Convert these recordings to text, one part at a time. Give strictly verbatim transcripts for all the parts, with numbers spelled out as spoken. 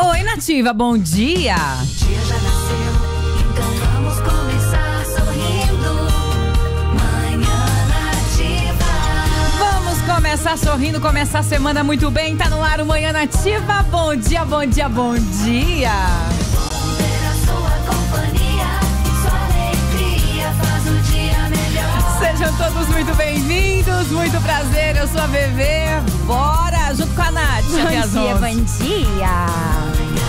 Oi, Nativa, bom dia. O dia já nasceu, então vamos começar sorrindo. Manhã Nativa. Vamos começar sorrindo, começar a semana muito bem. Tá no ar o Manhã Nativa. Bom dia, bom dia, bom dia. Ter a sua companhia, sua alegria faz o dia melhor. Sejam todos muito bem-vindos, muito prazer. Eu sou a Bebê. Bora, junto com a Nath. Bom dia, bom dia.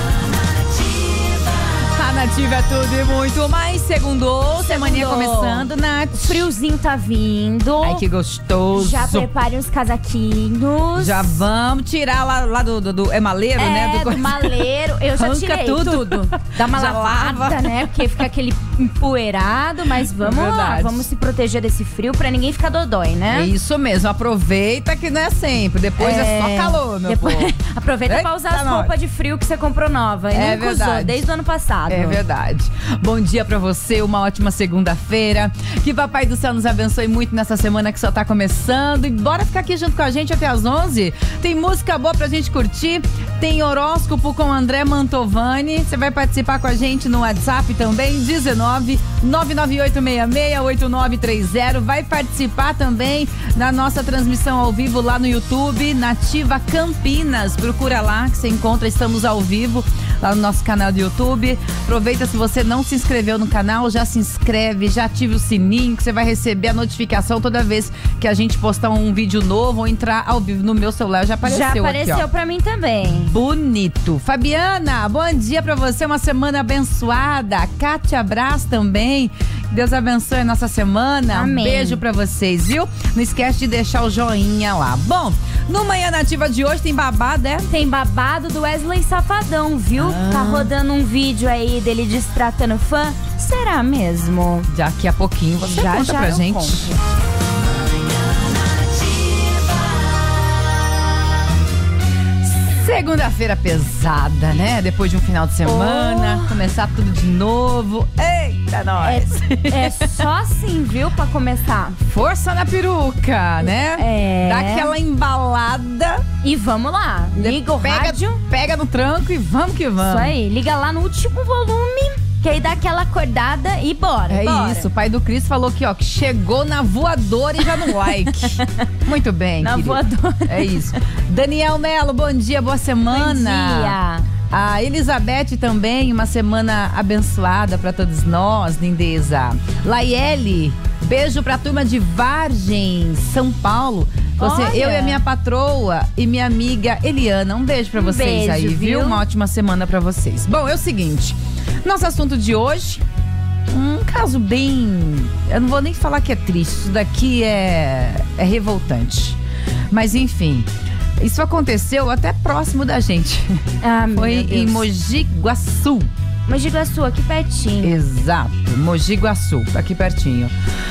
A Nativa é tudo e muito mais. Segundou, semaninha começando, Nath. Friozinho tá vindo. Ai, que gostoso. Já prepare uns casaquinhos. Já vamos tirar lá, lá do, do, do... É maleiro, é, né? do, do maleiro. Eu já Arranca tirei tudo. tudo. Dá uma Já lavada, lava. né? Porque fica aquele empoeirado. Mas vamos lá, Verdade. vamos se proteger desse frio pra ninguém ficar dodói, né? É isso mesmo, aproveita que não é sempre. Depois é, só calor, meu Depois... povo. Aproveita Eita pra usar as nós. roupas de frio que você comprou nova. E É nunca verdade. usou, desde o ano passado. É verdade. Bom dia pra você, uma ótima segunda-feira. Que Papai do Céu nos abençoe muito nessa semana que só tá começando. E bora ficar aqui junto com a gente até às onze. Tem música boa pra gente curtir. Tem horóscopo com André Mantovani. Você vai participar com a gente no WhatsApp também, dezenove, nove nove oito seis seis, oito nove três zero. Vai participar também da nossa transmissão ao vivo lá no YouTube, Nativa Campinas. Procura lá que você encontra, estamos ao vivo lá no nosso canal do YouTube. Aproveita, se você não se inscreveu no canal, já se inscreve, já ative o sininho que você vai receber a notificação toda vez que a gente postar um vídeo novo ou entrar ao vivo no meu celular. Já apareceu Já apareceu aqui, ó. pra mim também. Bonito. Fabiana, bom dia pra você, uma semana abençoada. Kátia Brás também. Deus abençoe a nossa semana. Amém. Um beijo pra vocês, viu? Não esquece de deixar o joinha lá. Bom, no Manhã Nativa de hoje tem babado, é? Tem babado do Wesley Safadão, viu? Ah. Tá rodando um vídeo aí dele destratando fã. Será mesmo? Daqui a pouquinho você já conta já pra eu gente. conto. Segunda-feira pesada, né? Depois de um final de semana, Oh. começar tudo de novo. Eita, nós! É só assim, viu? Pra começar. Força na peruca, né? É. Dá aquela embalada. E vamos lá. Liga o pega, rádio. Pega no tranco e vamos que vamos. Isso aí. Liga lá no último volume. Que aí dá aquela acordada e bora. É bora. isso, o pai do Cris falou aqui, ó, que chegou na voadora e já no like. Muito bem, Na querido. voadora. É isso. Daniel Melo, bom dia, boa semana. Bom dia. A Elizabeth também, uma semana abençoada pra todos nós, lindeza. Laiele, beijo pra turma de Vargem, São Paulo. Você, Olha. eu e a minha patroa e minha amiga Eliana, um beijo pra Um vocês beijo, aí, viu? viu? Uma ótima semana pra vocês. Bom, é o seguinte, nosso assunto de hoje, um caso bem... Eu não vou nem falar que é triste, isso daqui é, é revoltante. Mas enfim, isso aconteceu até próximo da gente. Ah, meu Foi Deus. em Mogi Guaçu. Mogi Guaçu, aqui pertinho. Exato, Mogi Guaçu, aqui pertinho.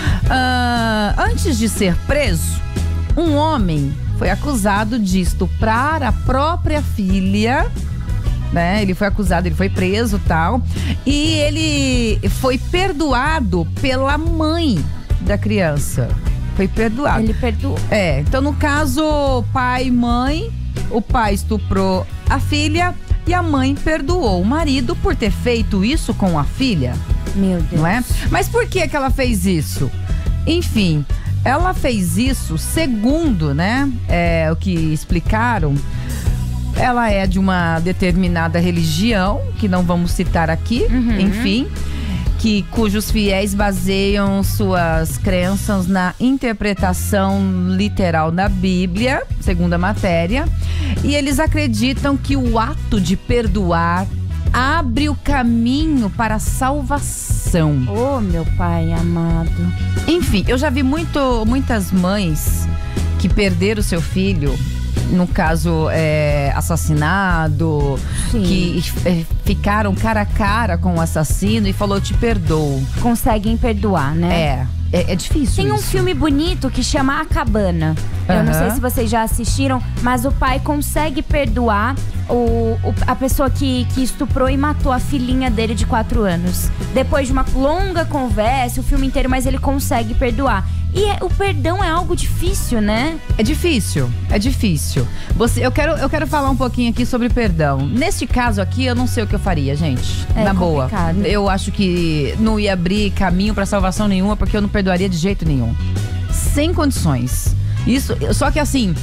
Ah, antes de ser preso, um homem foi acusado de estuprar a própria filha. Né? Ele foi acusado, ele foi preso e tal. E ele foi perdoado pela mãe da criança. Foi perdoado. Ele perdoou. É, então no caso, pai e mãe, o pai estuprou a filha e a mãe perdoou o marido por ter feito isso com a filha, Meu Deus. não é? Mas por que que ela fez isso? Enfim, ela fez isso segundo, né, é, o que explicaram. Ela é de uma determinada religião, que não vamos citar aqui, Uhum. enfim, que, cujos fiéis baseiam suas crenças na interpretação literal da Bíblia, segundo a matéria, e eles acreditam que o ato de perdoar abre o caminho para a salvação. Oh, meu pai amado. Enfim, eu já vi muito, muitas mães que perderam seu filho, no caso, é, assassinado, Sim. que é, ficaram cara a cara com o assassino e falou, te perdoo. Conseguem perdoar, né? É, é, é difícil Tem um isso. filme bonito que chama A Cabana. Eu não Aham. sei se vocês já assistiram, mas o pai consegue perdoar o, o- a pessoa que, que estuprou e matou a filhinha dele de quatro anos. Depois de uma longa conversa, o filme inteiro, mas ele consegue perdoar. E é- o perdão é algo difícil, né? É difícil, é difícil. Você, eu, quero, eu quero falar um pouquinho aqui sobre perdão. Neste caso aqui, eu não sei o que eu faria, gente. É Na boa. complicado. Eu acho que não ia abrir caminho pra salvação nenhuma, porque eu não perdoaria de jeito nenhum. Sem condições. Isso, só que assim,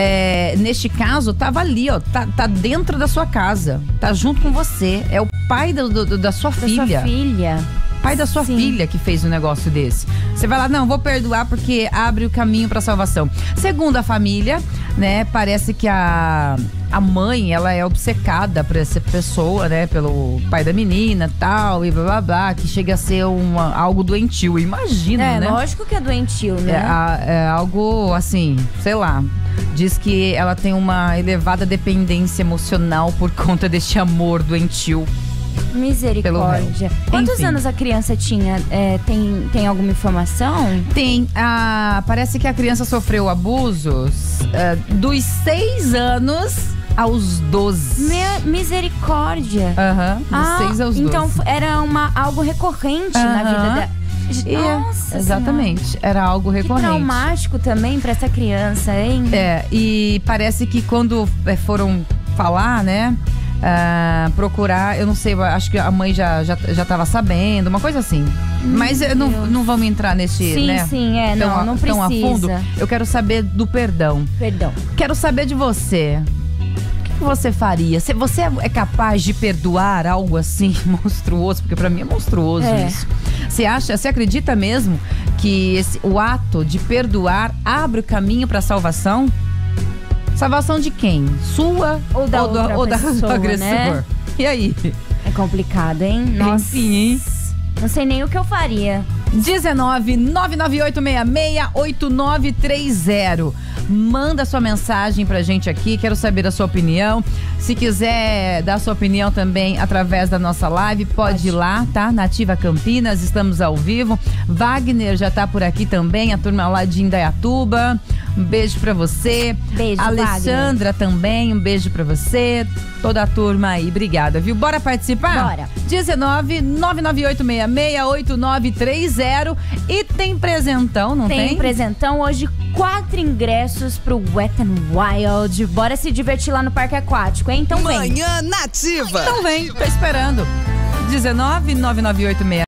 é, neste caso, tava ali, ó. Tá, tá dentro da sua casa. Tá junto com você. É o pai do, do- da sua Da filha. sua filha. Pai da sua Sim. filha que fez um negócio desse. Você vai lá, não, vou perdoar porque abre o caminho pra salvação. Segundo a família, né, parece que a, a mãe, ela é obcecada por essa pessoa, né, pelo pai da menina tal, e blá blá blá, que chega a ser uma, algo doentio. Imagina, É, né? lógico que é doentio, É, né? a- é algo assim, sei lá. Diz que ela tem uma elevada dependência emocional por conta deste amor doentio. Misericórdia. Pelo réu. Quantos Enfim. anos a criança tinha? É, tem, tem alguma informação? Tem, a, parece que a criança sofreu abusos eh, dos seis anos aos doze. Me- misericórdia. Aham, dos Ah, seis aos doze. então f- era uma, algo recorrente na Aham. vida dela. E é, Nossa exatamente, era algo Senhora. Que recorrente. traumático também pra essa criança, hein? É, e parece que quando eh, foram falar, né? ah, procurar, eu não sei, eu acho que a mãe já, já, já tava sabendo, uma coisa assim. Mas eh, não, Deus. não vamos entrar nesse, Sim, né? sim, é, tão não, a- não tão a fundo. precisa. Eu quero saber do perdão. Perdão. Quero saber de você. O que você faria? Você- Você é capaz de perdoar algo assim monstruoso? Porque pra mim é monstruoso É. isso. Você acha, você acredita mesmo que esse, o ato de perdoar abre o caminho pra salvação? Salvação de quem? Sua Ou da do, outra ou da- pessoa, do agressor? né? E aí? É complicado, hein? Nossa. Enfim, hein? Não sei nem o que eu faria. dezenove, nove nove oito seis seis, oito nove três zero. Manda sua mensagem pra gente aqui, quero saber a sua opinião. Se quiser dar sua opinião também através da nossa live, pode, Pode. ir lá, tá? Nativa Campinas, estamos ao vivo. Wagner já tá por aqui também, a turma lá de Indaiatuba. Um beijo pra você. Beijo, Alexandra também, um beijo pra você. Toda a turma aí, obrigada, viu? Bora participar? Bora. dezenove, nove nove oito seis seis, oito nove três zero. E tem presentão, não tem? Tem presentão hoje, quatro ingressos pro Wet n Wild. Bora se divertir lá no Parque Aquático, hein? Então vem. Manhã Nativa. Então vem, tô esperando. dezenove, nove nove oito seis